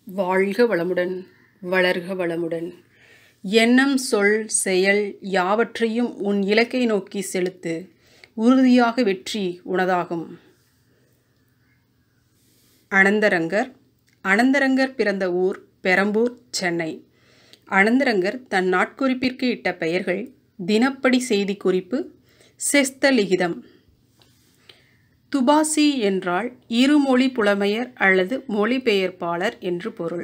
வாழ்க வளமுடன், வளர்க வளமுடன். எண்ணம், சொல், செயல் யாவற்றையும் உன் இலக்கை நோக்கி செலுத்து. உறுதியாக வெற்றி உனதாகும். அனந்தரங்கர். அனந்தரங்கர் பிறந்த ஊர் பெரம்பூர், சென்னை. அனந்தரங்கர் தன் நாட்குறிப்பிற்கு இட்ட பெயர்கள் தினப்படி செய்தி குறிப்பு, செஸ்தலிகிதம். துபாசி என்றால் இருமொழி புலமையர் அல்லது மொழிபெயர்ப்பாளர் என்று பொருள்.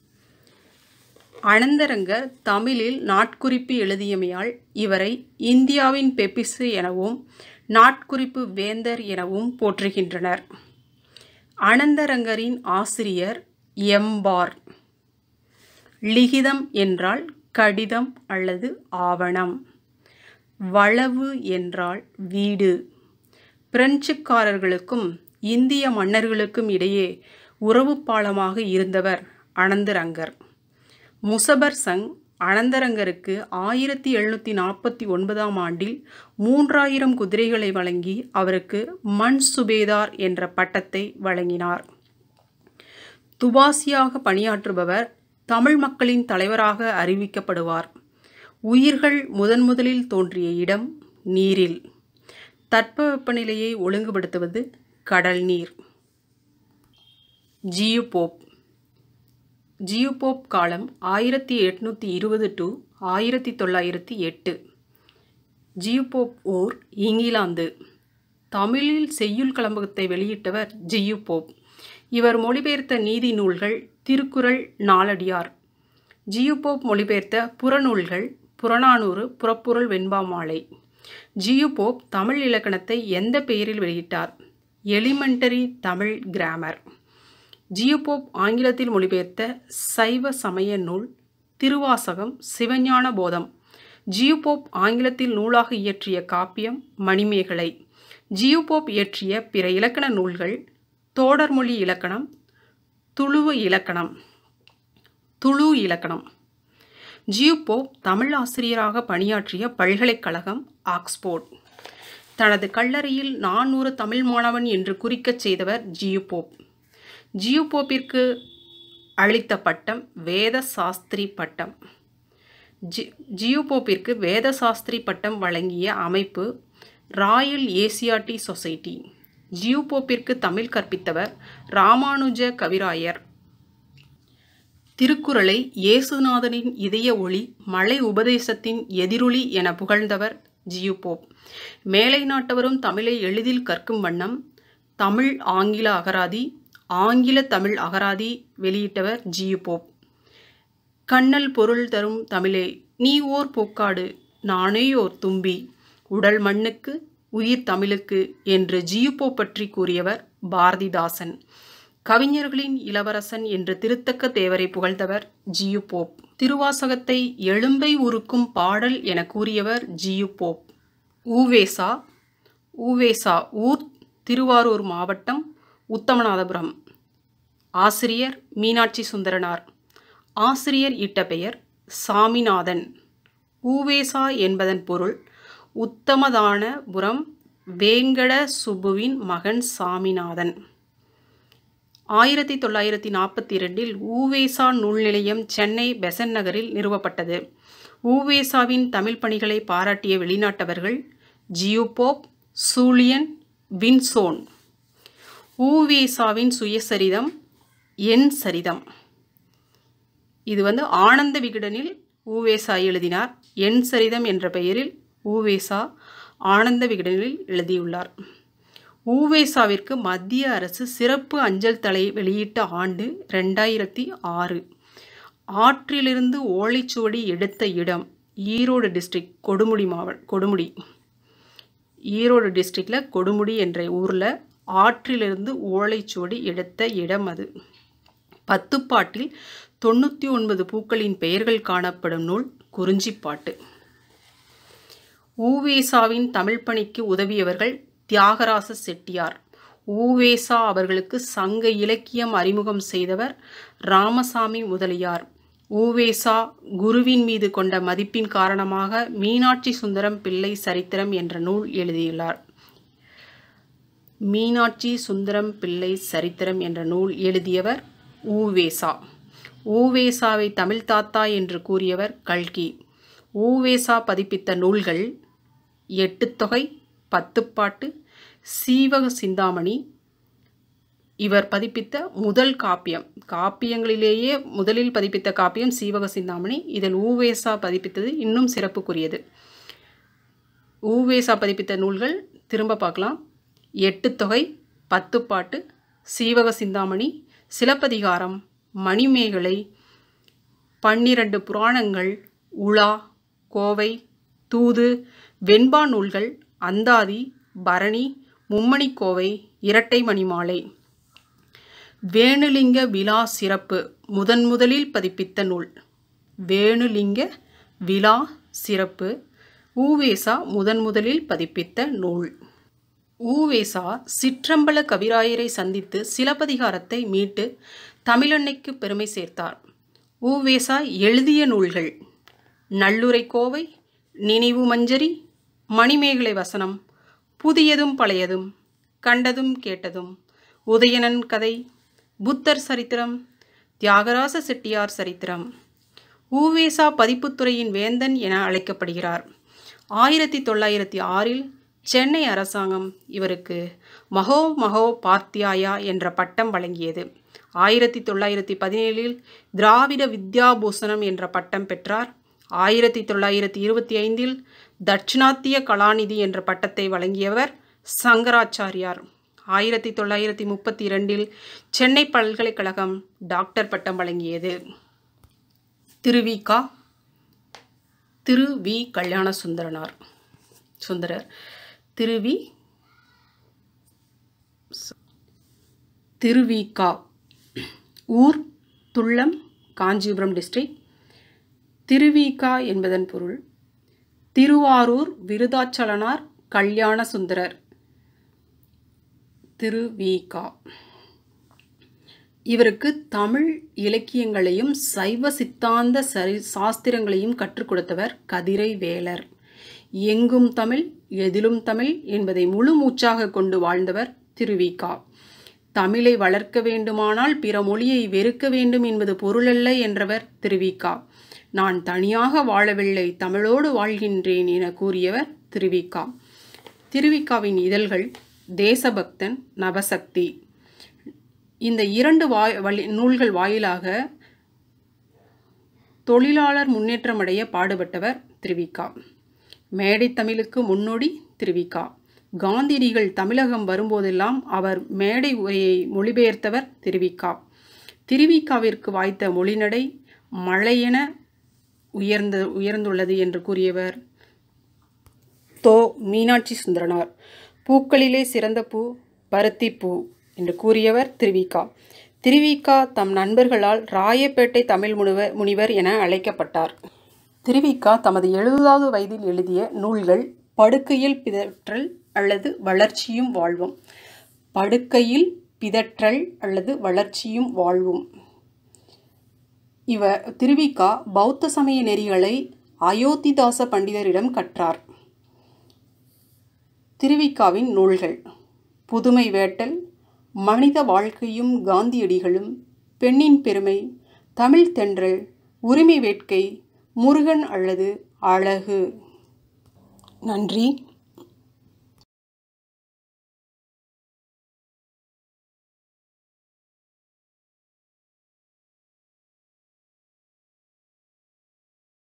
அனந்தரங்கர் தமிழில் நாட்குறிப்பு எழுதியமையால் இவரை இந்தியாவின் பெப்பிசு எனவும் நாட்குறிப்பு வேந்தர் எனவும் போற்றுகின்றனர். அனந்தரங்கரின் ஆசிரியர் எம்பார். லிகிதம் என்றால் கடிதம் அல்லது ஆவணம். வளவு என்றால் வீடு. பிரெஞ்சுக்காரர்களுக்கும் இந்திய மன்னர்களுக்கும் இடையே உறவு பாலமாக இருந்தவர் அனந்தரங்கர். முசபர் சங் அனந்தரங்கருக்கு 1749 ஆண்டில் 3000 குதிரைகளை வழங்கி அவருக்கு மண் சுபேதார் என்ற பட்டத்தை வழங்கினார். துபாசியாக பணியாற்றுபவர் தமிழ் மக்களின் தலைவராக அறிவிக்கப்படுவார். உயிர்கள் முதலில் தோன்றிய இடம் நீரில். தட்பவெப்பநிலையை ஒழுங்குபடுத்துவது கடல் நீர். ஜியுபோப். ஜியுபோப் காலம் 1820 to 1908. ஜியுபோப் ஊர் இங்கிலாந்து. தமிழில் செய்யுள் கலம்பகத்தை வெளியிட்டவர் ஜியுபோப். இவர் மொழிபெயர்த்த நீதி நூல்கள் திருக்குறள், நாலடியார். ஜியுபோப் மொழிபெயர்த்த புறநூல்கள் புறநானூறு, புறப்பொருள், வெண்பாமாலை. ஜியுபோப் தமிழ் இலக்கணத்தை எந்த பெயரில் வெளியிட்டார்? Elementary Tamil grammar. ஜியுபோப் ஆங்கிலத்தில் மொழிபெயர்த்த சைவ சமய நூல் திருவாசகம், சிவஞான போதம். ஜியுபோப் ஆங்கிலத்தில் நூலாக இயற்றிய காப்பியம் மணிமேகலை. ஜியுபோப் இயற்றிய பிற இலக்கண நூல்கள் தோடர்மொழி இலக்கணம், துளு இலக்கணம். ஜியுபோப் தமிழ் ஆசிரியராக பணியாற்றிய பல்கலைக்கழகம் ஆக்ஸ்போர்ட். தனது கல்லறையில் 400 தமிழ் மாணவன் என்று குறிக்கச் செய்தவர் ஜியுபோப். ஜியுபோப்பிற்கு அளித்த பட்டம் வேத சாஸ்திரி பட்டம். ஜியுபோப்பிற்கு வேத சாஸ்திரி பட்டம் வழங்கிய அமைப்பு ராயல் ஏசியாட்டி சொசைட்டி. ஜியுபோப்பிற்கு தமிழ் கற்பித்தவர் ராமானுஜ கவிராயர். திருக்குறளை இயேசுநாதனின் இதய ஒளி, மலை உபதேசத்தின் எதிரொலி என புகழ்ந்தவர் ஜியுபோப். மேலை நாட்டவரும் தமிழை எளிதில் கற்கும் வண்ணம் தமிழ் ஆங்கில அகராதி, ஆங்கில தமிழ் அகராதி வெளியிட்டவர் ஜியுபோப். கண்ணல் பொருள் தரும் தமிழே, நீ ஓர் போக்காடு, நானேயோர் தும்பி, உடல் மண்ணுக்கு உயிர் தமிழுக்கு என்று ஜியுபோப் பற்றி கூறியவர் பாரதிதாசன். கவிஞர்களின் இளவரசன் என்று திருத்தக்க தேவரை புகழ்ந்தவர் ஜியுபோப். திருவாசகத்தை எழும்பை உருக்கும் பாடல் என கூறியவர் ஜியுபோப். ஊவேசா. ஊவேசா ஊர் திருவாரூர் மாவட்டம், உத்தமநாதபுரம். ஆசிரியர் மீனாட்சி சுந்தரனார். ஆசிரியர் இட்ட பெயர் சாமிநாதன். ஊவேசா என்பதன் பொருள் உத்தமதானபுரம் வேங்கட சுப்புவின் மகன் சாமிநாதன். 1942 ஊவேசா நூல் நிலையம் சென்னை பெசன்ட் நகரில் நிறுவப்பட்டது. ஊவேசாவின் தமிழ் பணிகளை பாராட்டிய வெளிநாட்டவர்கள் ஜியுபோப், சூலியன், வின்சோன். ஊவேசாவின் சுயசரிதம் என் சரிதம். இது ஆனந்த விகடனில் ஊவேசா எழுதினார். என் சரிதம் என்ற பெயரில் ஊவேசா ஆனந்த விகடனில் எழுதியுள்ளார். ஊவேசாவிற்கு மத்திய அரசு சிறப்பு அஞ்சல் தலை வெளியிட்ட ஆண்டு 2006. ஆற்றிலிருந்து ஓலைச்சுவடி எடுத்த இடம் ஈரோடு டிஸ்ட்ரிக்ட், கொடுமுடி. ஈரோடு டிஸ்ட்ரிக்டில் கொடுமுடி என்ற ஊரில் ஆற்றிலிருந்து ஓலைச்சுவடி எடுத்த இடம் அது. 10 பாட்டில் 99 பூக்களின் பெயர்கள் காணப்படும் நூல் குறிஞ்சிப்பாட்டு. ஊவேசாவின் தமிழ் பணிக்கு உதவியவர்கள் தியாகராச செட்டியார். ஊவேசா அவர்களுக்கு சங்க இலக்கியம் அறிமுகம் செய்தவர் ராமசாமி முதலியார். ஊவேசா குருவின் மீது கொண்ட மதிப்பின் காரணமாக மீனாட்சி சுந்தரம் பிள்ளை சரித்திரம் என்ற நூல் எழுதியுள்ளார். மீனாட்சி சுந்தரம் பிள்ளை சரித்திரம் என்ற நூல் எழுதியவர் ஊவேசா. உவேசாவை தமிழ் தாத்தா என்று கூறியவர் கல்கி. உவேசா பதிப்பித்த நூல்கள் எட்டுத்தொகை, பத்துப்பாட்டு, சீவக சிந்தாமணி. இவர் பதிப்பித்த முதல் காப்பியம், காப்பியங்களிலேயே முதலில் பதிப்பித்த காப்பியம் சீவக சிந்தாமணி. இதில் உவேசா பதிப்பித்தது இன்னும் சிறப்புக்குரியது. உவேசா பதிப்பித்த நூல்கள் திரும்ப பார்க்கலாம். எட்டுத்தொகை, பத்துப்பாட்டு, சீவக சிந்தாமணி, சிலப்பதிகாரம், மணிமேகலை, 12 புராணங்கள், உலா, கோவை, தூது, வெண்பா நூல்கள், அந்தாதி, பரணி, மும்மணிக்கோவை, இரட்டை மணிமாலை. வேணுலிங்க விழா சிறப்பு முதலில் பதிப்பித்த நூல். வேணுலிங்க விழா சிறப்பு உவேசா முதலில் பதிப்பித்த நூல். உவேசா சிற்றம்பல கவிராயரை சந்தித்து சிலப்பதிகாரத்தை மீட்டு தமிழன்னைக்கு பெருமை சேர்த்தார். உவேசா எழுதிய நூல்கள் நல்லுரை கோவை, நினைவு மஞ்சரி, மணிமேகலை வசனம், புதியதும் பழையதும், கண்டதும் கேட்டதும், உதயணன் கதை, புத்தர் சரித்திரம், தியாகராச செட்டியார் சரித்திரம். உவேசா பதிப்புத்துறையின் வேந்தன் என அழைக்கப்படுகிறார். 1906இல் சென்னை அரசாங்கம் இவருக்கு மகோபாத்தியாயா என்ற பட்டம் வழங்கியது. 1917இல் திராவிட வித்யாபூஷணம் என்ற பட்டம் பெற்றார். 1925இல் தட்சிணாத்திய கலாநிதி என்ற பட்டத்தை வழங்கியவர் சங்கராச்சாரியார். 1932இல் சென்னை பல்கலைக்கழகம் டாக்டர் பட்டம் வழங்கியது. திரு வி. கல்யாண சுந்தரர். திருவிக ஊர் துள்ளம், காஞ்சிபுரம் டிஸ்ட்ரிக்ட். திருவிக என்பதன் பொருள் திருவாரூர் விருதாச்சலனார் கல்யாண சுந்தரர். திருவிக இவருக்கு தமிழ் இலக்கியங்களையும் சைவ சித்தாந்த சாஸ்திரங்களையும் கற்றுக் கொடுத்தவர் கதிரை வேலர். எங்கும் தமிழ், எதிலும் தமிழ் என்பதை முழு மூச்சாக கொண்டு வாழ்ந்தவர் திருவிக. தமிழை வளர்க்க வேண்டுமானால் பிற மொழியை வெறுக்க வேண்டும் என்பது பொருளல்ல என்றவர் திருவிக. நான் தனியாக வாழவில்லை, தமிழோடு வாழ்கின்றேன் என கூறியவர் திருவிக. திருவிகாவின் இதழ்கள் தேசபக்தன், நவசக்தி. இந்த 2 நூல்கள் வாயிலாக தொழிலாளர் முன்னேற்றமடைய பாடுபட்டவர் திருவிக. மேடை தமிழுக்கு முன்னோடி திருவிக. காந்தியடிகள் தமிழகம் வரும்போதெல்லாம் அவர் மேடை உரையை மொழிபெயர்த்தவர் திருவிக. திருவிகாவிற்கு வாய்த்த மொழிநடை மழையென உயர்ந்துள்ளது என்று கூறியவர் மீனாட்சி சுந்தரனார். பூக்களிலே சிறந்த பூ பருத்திப்பூ என்று கூறியவர் திருவிக. திருவிக தம் நண்பர்களால் ராயப்பேட்டை தமிழ் முனிவர் என அழைக்கப்பட்டார். திருவிக தமது 70வது வயதில் எழுதிய நூல்கள் படுக்கையில் பிதற்றல் அல்லது வளர்ச்சியும் வாழ்வும். படுக்கையில் பிதற்றல் அல்லது வளர்ச்சியும் வாழ்வும். திருவிக பௌத்த சமய நெறிகளை அயோத்திதாச பண்டிதரிடம் கற்றார். திருவிகாவின் நூல்கள் புதுமை வேட்டல், மனித வாழ்க்கையும் காந்தியடிகளும், பெண்ணின் பெருமை, தமிழ் தென்றல், உரிமை வேட்கை, முருகன் அல்லது அழகு. நன்றி.